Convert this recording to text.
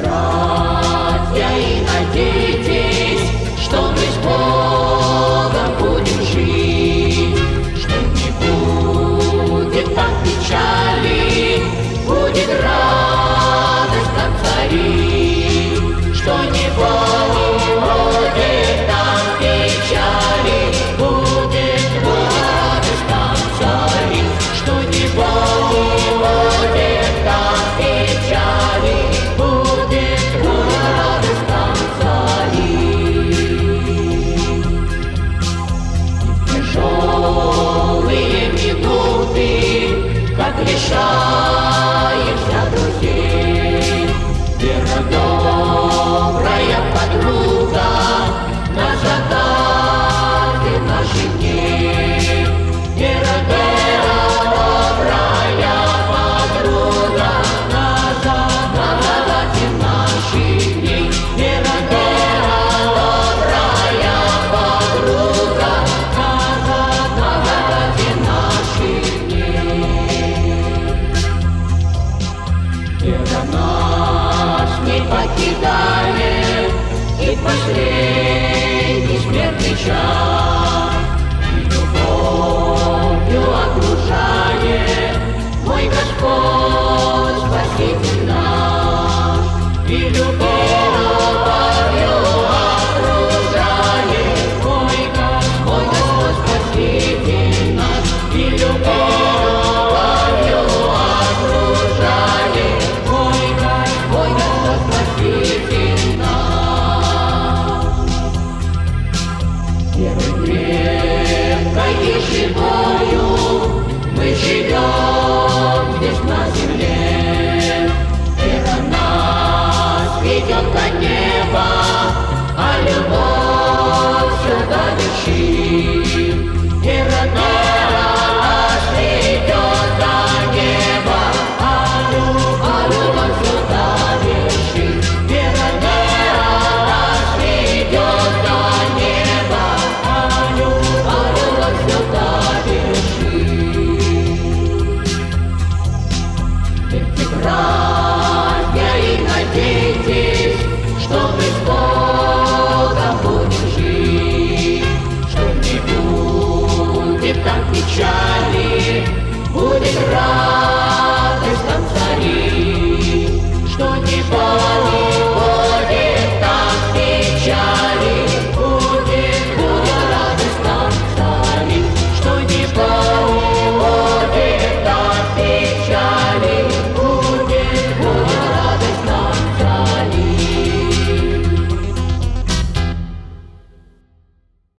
Братья, и надейтесь, что мы с Богом будем жить, что не будет там печали, будет радость там царит, что не будет там печали, будет радость там царит, что не будет там печали, будет радость там царит. Тяжелые минуты, как лишаешься друзей, вера добрая подруга нас однажды в наших дней. Вера добрая подруга нас однажды в наших дней. Вера добрая подруга нас однажды в наших дней. Вера нас не покидает и последний смертный час, и любовью окружает мой Господь Спаситель наш, и любовью окружает мой Господь Спаситель наш, и любовью окружает мой Господь Спаситель наш. Верой крепкой и живою мы живем здесь на земле. Вера нас ведет до неба, а любовь сюда вершит. Вера нас ведет до неба, а любовь сюда вершит. Вера нас ведет до неба, а любовь сюда вершит. Верьте, братья, и надейтесь, что мы с Богом будем жить, что не будет там печали, будет радость.